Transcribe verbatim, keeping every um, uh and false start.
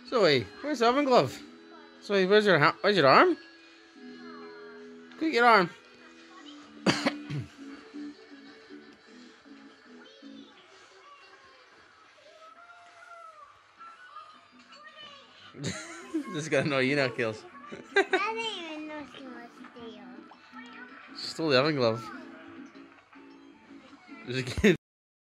Zoe, where's the oven glove? Zoe, where's your ha where's your arm? Get your arm. This is gonna annoy you now, Kills. I didn't even know she was steal. Stole the oven glove. There's a kid.